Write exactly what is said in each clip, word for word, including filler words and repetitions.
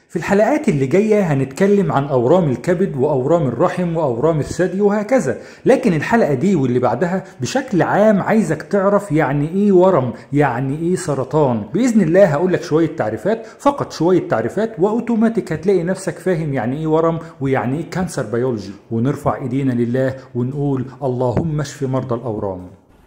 في الحلقات اللي جاية هنتكلم عن أورام الكبد وأورام الرحم وأورام الثدي وهكذا، لكن الحلقة دي واللي بعدها بشكل عام عايزك تعرف يعني إيه ورم، يعني إيه سرطان. بإذن الله هقولك شوية تعريفات، فقط شوية تعريفات، وأوتوماتيك هتلاقي نفسك فاهم يعني إيه ورم ويعني إيه كانسر بيولوجي، ونرفع إيدينا لله ونقول اللهم اشف مرضى الأورام.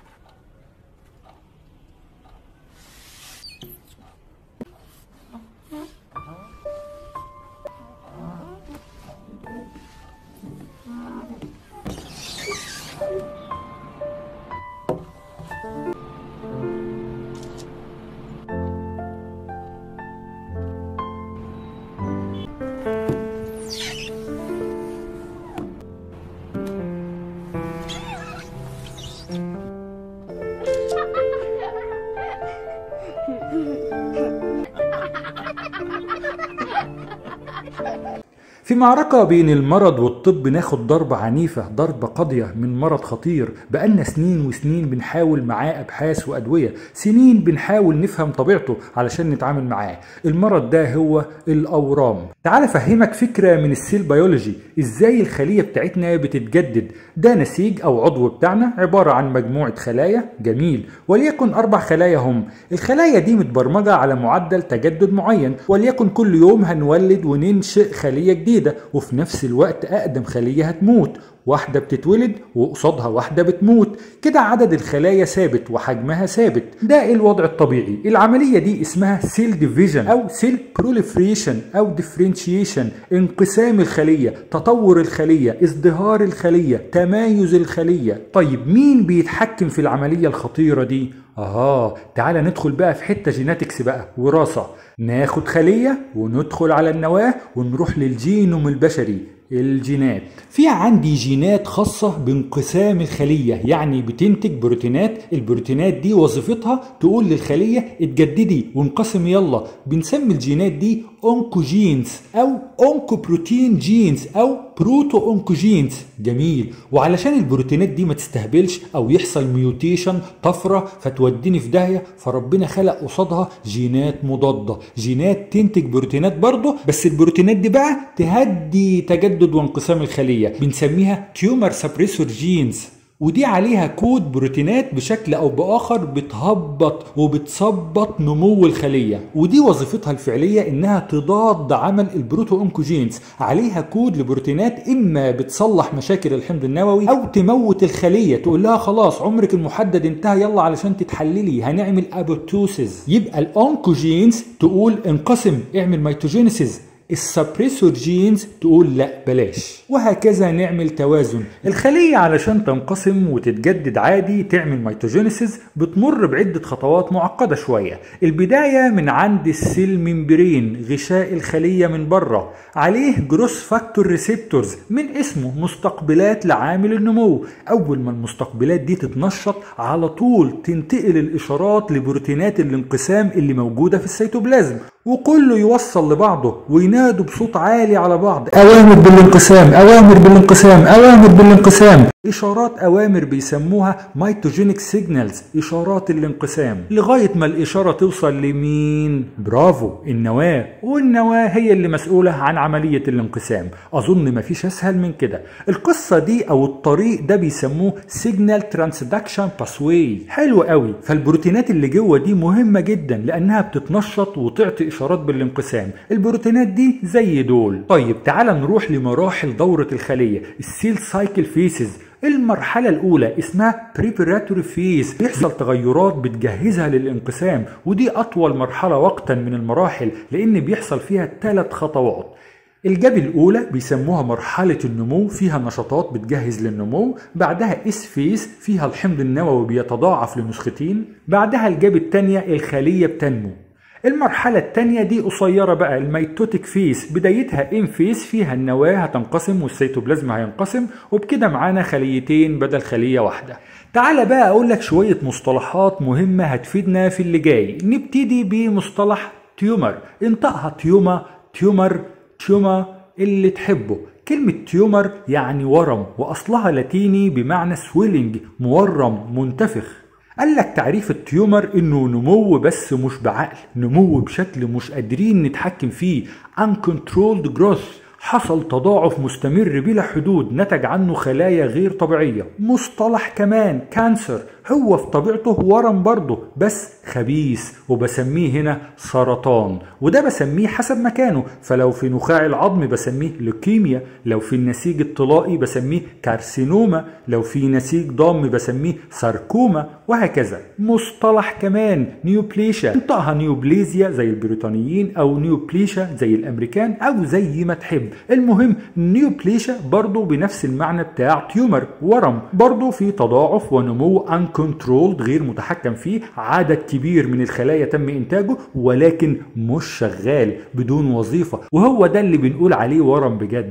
في معركة بين المرض والطب ناخد ضربة عنيفة، ضربة قاضية من مرض خطير بقالنا سنين وسنين بنحاول معاه أبحاث وأدوية، سنين بنحاول نفهم طبيعته علشان نتعامل معاه. المرض ده هو الأورام. تعال أفهمك فكرة من السيل بيولوجي، إزاي الخلية بتاعتنا بتتجدد. ده نسيج أو عضو بتاعنا عبارة عن مجموعة خلايا، جميل، وليكن أربع خلايا هم. الخلايا دي متبرمجة على معدل تجدد معين، وليكن كل يوم هنولد وننشئ خلية جديدة، وفي نفس الوقت أقدم خلية هتموت، واحدة بتتولد وقصادها واحدة بتموت، كده عدد الخلايا ثابت وحجمها ثابت. ده الوضع الطبيعي. العملية دي اسمها سيل ديفيجن أو سيل بروليفريشن أو ديفرنشيشن، انقسام الخلية، تطور الخلية، ازدهار الخلية، تمايز الخلية. طيب مين بيتحكم في العملية الخطيرة دي؟ آه تعال ندخل بقى في حتة جيناتكس بقى، وراثة. ناخد خلية وندخل على النواة ونروح للجينوم البشري، الجينات. في عندي جينات خاصة بانقسام الخلية، يعني بتنتج بروتينات. البروتينات دي وظيفتها تقول للخلية اتجددي وانقسم يلا. بنسمي الجينات دي اونكوجينز او اونكوبروتين جينز او بروتو اونكوجينز، جميل. وعلشان البروتينات دي ما تستهبلش او يحصل ميوتيشن، طفرة فتوديني في داهية، فربنا خلق قصادها جينات مضادة، جينات تنتج بروتينات برضه، بس البروتينات دي بقى تهدي تجدد وانقسام الخلية، بنسميها تيومر سبريسور جينز. ودي عليها كود بروتينات بشكل او باخر بتهبط وبتثبط نمو الخليه، ودي وظيفتها الفعليه انها تضاد عمل البروتو انكوجينز. عليها كود لبروتينات اما بتصلح مشاكل الحمض النووي او تموت الخليه، تقول لها خلاص عمرك المحدد انتهى يلا علشان تتحللي هنعمل ابوتوسيس. يبقى الاونكوجينز تقول انقسم اعمل ميتوجينيسيس، السبريسور جينز تقول لا بلاش، وهكذا نعمل توازن. الخلية علشان تنقسم وتتجدد عادي تعمل ميتوجينيسيس بتمر بعدة خطوات معقدة شوية. البداية من عند السيل ممبرين، غشاء الخلية من بره، عليه جروس فاكتور ريسبتورز من اسمه، مستقبلات لعامل النمو. أول ما المستقبلات دي تتنشط على طول تنتقل الإشارات لبروتينات الانقسام اللي موجودة في السيتوبلازم، وكله يوصل لبعضه وينادوا بصوت عالي على بعض أوامر بالانقسام، أوامر بالانقسام، أوامر بالانقسام. إشارات أوامر بيسموها ميتوجينيك سيجنالز، إشارات الانقسام، لغاية ما الإشارة توصل لمين؟ برافو، النواة. والنواة هي اللي مسؤولة عن عملية الانقسام. أظن مفيش أسهل من كده. القصة دي أو الطريق ده بيسموه سيجنال ترانسدكشن باسواي. حلو قوي. فالبروتينات اللي جوه دي مهمة جدا لأنها بتتنشط وتعطي إشارات بالانقسام. البروتينات دي زي دول. طيب تعال نروح لمراحل دورة الخلية، السيل سايكل فيسز. المرحلة الأولى اسمها بريبراتوري فيز، بيحصل تغيرات بتجهزها للانقسام، ودي أطول مرحلة وقتا من المراحل لأن بيحصل فيها ثلاث خطوات. الجاب الأولى بيسموها مرحلة النمو، فيها نشاطات بتجهز للنمو. بعدها اس فيز فيها الحمض النووي بيتضاعف لنسختين. بعدها الجاب الثانية الخلية بتنمو. المرحلة الثانية دي قصيرة بقى، الميتوتيك فيس، بدايتها ام فيس فيها النواة هتنقسم والسيتوبلازم هينقسم، وبكده معانا خليتين بدل خلية واحدة. تعال بقى اقول لك شوية مصطلحات مهمة هتفيدنا في اللي جاي. نبتدي بمصطلح تيومر، انطقها تيوما، تيومر، تيوما اللي تحبه. كلمة تيومر يعني ورم، واصلها لاتيني بمعنى سويلنج، مورم، منتفخ. قال لك تعريف التيومر انه نمو بس مش بعقل، نمو بشكل مش قادرين نتحكم فيه، uncontrolled growth، حصل تضاعف مستمر بلا حدود نتج عنه خلايا غير طبيعية. مصطلح كمان كانسر، هو في طبيعته ورم برضه بس خبيث، وبسميه هنا سرطان، وده بسميه حسب مكانه. فلو في نخاع العظم بسميه لوكيميا، لو في النسيج الطلائي بسميه كارسينوما، لو في نسيج ضام بسميه ساركوما، وهكذا. مصطلح كمان نيوبليشيا، انطقها نيوبليزيا زي البريطانيين او نيوبليشيا زي الامريكان او زي ما تحب، المهم نيوبليشيا برضه بنفس المعنى بتاع تيومر، ورم برضه في تضاعف ونمو uncontrolled غير متحكم فيه، عدد كبير من الخلايا تم انتاجه ولكن مش شغال، بدون وظيفة، وهو ده اللي بنقول عليه ورم بجد.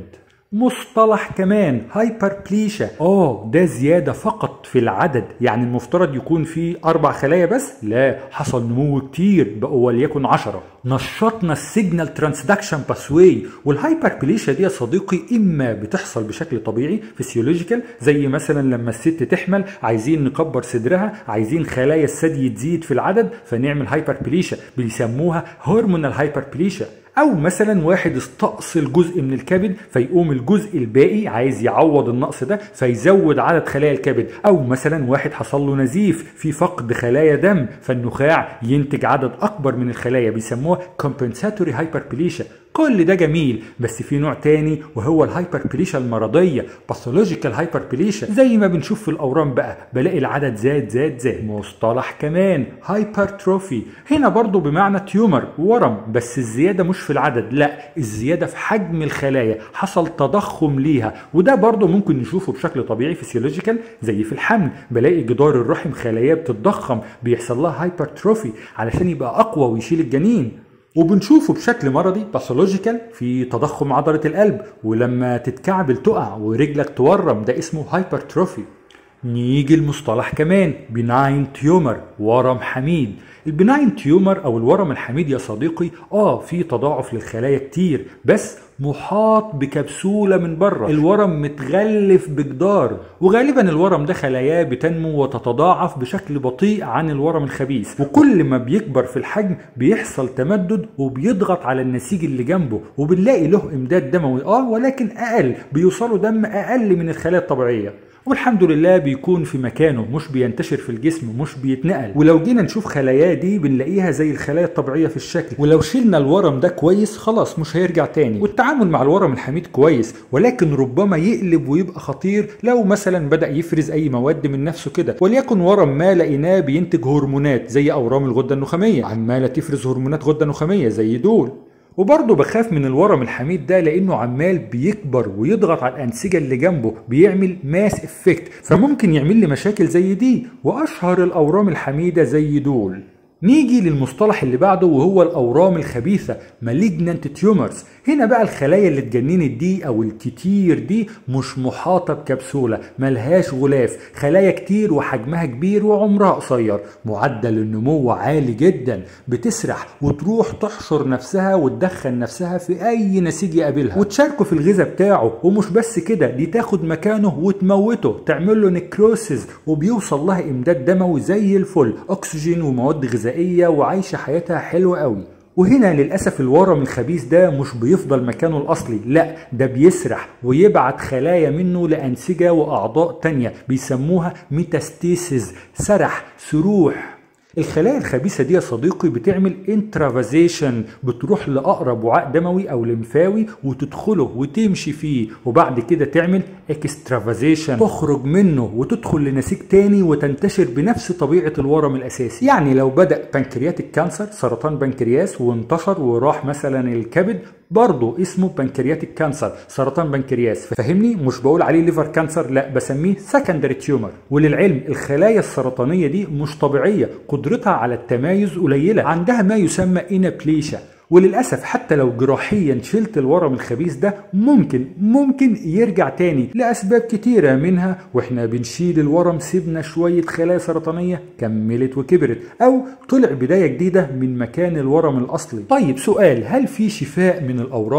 مصطلح كمان هايبربليشيا، اه ده زيادة فقط في العدد، يعني المفترض يكون فيه أربع خلايا بس، لا حصل نمو كتير بقوا وليكن عشرة. نشطنا السيجنال ترانسدكشن باسواي. والهايبربليشيا دي يا صديقي إما بتحصل بشكل طبيعي فيسيولوجيكال، زي مثلا لما الست تحمل عايزين نكبر صدرها، عايزين خلايا الثدي تزيد في العدد فنعمل هايبربليشيا، بيسموها هرمونال هايبربليشيا. او مثلا واحد استأصل جزء من الكبد فيقوم الجزء الباقي عايز يعوض النقص ده فيزود عدد خلايا الكبد، او مثلا واحد حصل له نزيف في فقد خلايا دم فالنخاع ينتج عدد اكبر من الخلايا، بيسموها compensatory hyperplasia. كل ده جميل، بس في نوع تاني وهو الهايبربليشيا المرضيه، باثولوجيكال هايبربليشيا، زي ما بنشوف في الاورام بقى، بلاقي العدد زاد زاد زاد. مصطلح كمان هايبرتروفي، هنا برضو بمعنى تيومر ورم، بس الزياده مش في العدد، لا الزياده في حجم الخلايا، حصل تضخم ليها، وده برضو ممكن نشوفه بشكل طبيعي فيسيولوجيكال زي في الحمل، بلاقي جدار الرحم خلايا بتتضخم بيحصل لها هايبرتروفي علشان يبقى اقوى ويشيل الجنين. وبنشوفه بشكل مرضي باثولوجيكال في تضخم عضلة القلب، ولما تتكعبل تقع ورجلك تورم ده اسمه هايبرتروفي. نيجي المصطلح كمان بناين تيومر، ورم حميد. البناين تيومر او الورم الحميد يا صديقي اه في تضاعف للخلايا كتير بس محاط بكبسولة من بره، الورم متغلف بجدار، وغالبا الورم ده خلاياه بتنمو وتتضاعف بشكل بطيء عن الورم الخبيث، وكل ما بيكبر في الحجم بيحصل تمدد وبيضغط على النسيج اللي جنبه، وبنلاقي له امداد دموي اه ولكن اقل، بيوصله دم اقل من الخلايا الطبيعية، والحمد لله بيكون في مكانه مش بينتشر في الجسم مش بيتنقل. ولو جينا نشوف خلاياه دي بنلاقيها زي الخلايا الطبيعية في الشكل، ولو شلنا الورم ده كويس خلاص مش هيرجع تاني. والتعامل مع الورم الحميد كويس، ولكن ربما يقلب ويبقى خطير لو مثلا بدأ يفرز اي مواد من نفسه كده، وليكن ورم ما لقيناه بينتج هرمونات زي اورام الغدة النخامية، عمالة تفرز هرمونات غدة نخامية زي دول. وبرضه بخاف من الورم الحميد ده لانه عمال بيكبر ويضغط على الانسجه اللي جنبه، بيعمل ماس افكت، فممكن يعمل لي مشاكل زي دي، واشهر الاورام الحميده زي دول. نيجي للمصطلح اللي بعده وهو الاورام الخبيثه malignant tumors. هنا بقى الخلايا اللي اتجننت دي او الكتير دي مش محاطه بكبسوله، ملهاش غلاف، خلايا كتير وحجمها كبير وعمرها قصير، معدل النمو عالي جدا، بتسرح وتروح تحشر نفسها وتدخل نفسها في اي نسيج يقابلها وتشاركه في الغذاء بتاعه، ومش بس كده دي تاخد مكانه وتموته، تعمل له نكروسيس، وبيوصل لها امداد دموي زي الفل، اكسجين ومواد غذائيه، وعايشه حياتها حلوه قوي. وهنا للأسف الورم الخبيث ده مش بيفضل مكانه الأصلي، لا ده بيسرح ويبعت خلايا منه لأنسجة وأعضاء تانية بيسموها ميتاستيسيس، سرح سروح. الخلايا الخبيثة دي يا صديقي بتعمل انترافازيشن، بتروح لأقرب وعاء دموي أو لمفاوي وتدخله وتمشي فيه، وبعد كده تعمل اكسترافازيشن، تخرج منه وتدخل لنسيج تاني وتنتشر بنفس طبيعة الورم الأساسي. يعني لو بدأ بنكرياتيك كانسر، سرطان بنكرياس، وانتشر وراح مثلا الكبد، برضه اسمه بنكرياتيك كانسر، سرطان بنكرياس، فهمني؟ مش بقول عليه ليفر كانسر، لا بسميه سكندري تيومر. وللعلم الخلايا السرطانية دي مش طبيعية، قدرتها على التمايز قليلة، عندها ما يسمى انابليشيا، وللأسف حتى لو جراحيا شلت الورم الخبيث ده ممكن ممكن يرجع تاني لأسباب كتيرة، منها واحنا بنشيل الورم سيبنا شوية خلايا سرطانية كملت وكبرت، أو طلع بداية جديدة من مكان الورم الأصلي. طيب سؤال، هل في شفاء من الأورام؟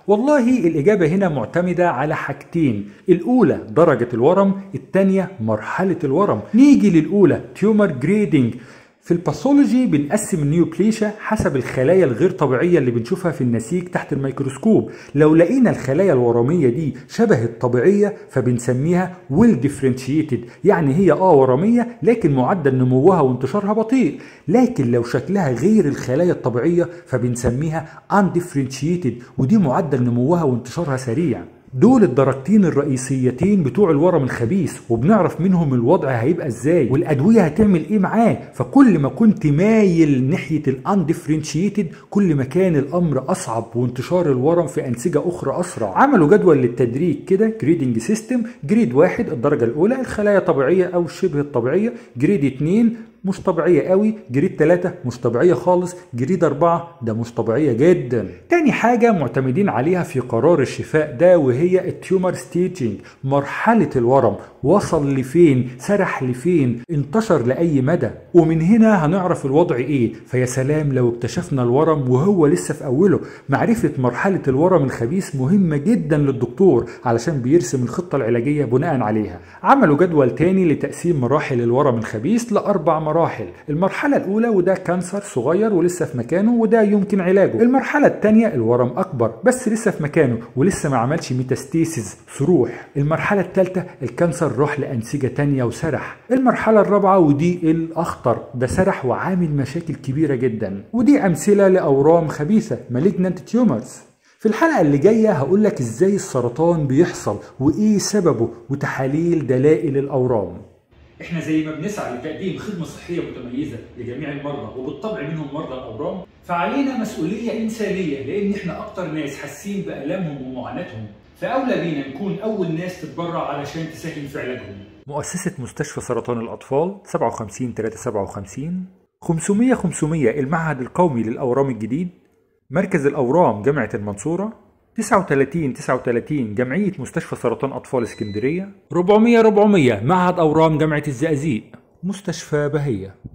والله الإجابة هنا معتمدة على حاجتين، الأولى درجة الورم، الثانية مرحلة الورم. نيجي للأولى تيومر جريدنج. في الباثولوجي بنقسم النيوبليشيا حسب الخلايا الغير طبيعية اللي بنشوفها في النسيج تحت الميكروسكوب. لو لقينا الخلايا الورمية دي شبه الطبيعية فبنسميها ويل ديفرنشيتد، يعني هي اه ورمية لكن معدل نموها وانتشارها بطيء. لكن لو شكلها غير الخلايا الطبيعية فبنسميها انديفرنشيتد، ودي معدل نموها وانتشارها سريع. دول الدرجتين الرئيسيتين بتوع الورم الخبيث، وبنعرف منهم الوضع هيبقى ازاي والادويه هتعمل ايه معاه. فكل ما كنت مايل ناحيه الاندفرنشيتد كل ما كان الامر اصعب وانتشار الورم في انسجه اخرى اسرع. عملوا جدول للتدريج كده، جريدنج سيستم. جريد واحد الدرجه الاولى الخلايا طبيعيه او شبه الطبيعيه، جريد اتنين مش طبيعية قوي، جريد ثلاثة مش طبيعية خالص، جريد أربعة ده مش طبيعية جدا. تاني حاجة معتمدين عليها في قرار الشفاء ده وهي التيومر ستيجنج، مرحلة الورم وصل لفين، سرح لفين، انتشر لأي مدى، ومن هنا هنعرف الوضع ايه. فيا سلام لو اكتشفنا الورم وهو لسه في أوله. معرفة مرحلة الورم الخبيث مهمة جدا للدكتور علشان بيرسم الخطة العلاجية بناء عليها. عملوا جدول تاني لتقسيم مراحل الورم الخبيث لأربع مراحل. مراحل. المرحلة الأولى وده كانسر صغير ولسه في مكانه وده يمكن علاجه. المرحلة الثانية الورم أكبر بس لسه في مكانه ولسه ما عملش ميتاستيسيس سروح. المرحلة الثالثة الكانسر راح لأنسجة تانية وسرح. المرحلة الرابعة ودي الأخطر، ده سرح وعامل مشاكل كبيرة جدا، ودي أمثلة لأورام خبيثة malignant tumors. في الحلقة اللي جاية هقولك ازاي السرطان بيحصل وايه سببه وتحاليل دلائل الأورام. احنا زي ما بنسعى لتقديم خدمة صحية متميزة لجميع المرضى وبالطبع منهم مرضى الأورام، فعلينا مسؤولية إنسانية لأن احنا أكتر ناس حاسين بآلامهم ومعاناتهم، فأولى بينا نكون أول ناس تتبرع علشان تساهم في علاجهم. مؤسسة مستشفى سرطان الأطفال سبعة وخمسين تلاتة سبعة وخمسين، خمسمية خمسمية المعهد القومي للأورام الجديد، مركز الأورام جامعة المنصورة، تسعة وتلاتين تسعة وتلاتين جمعية مستشفى سرطان أطفال اسكندرية، أربعمية أربعمية معهد أورام جامعة الزقازيق، مستشفى بهية.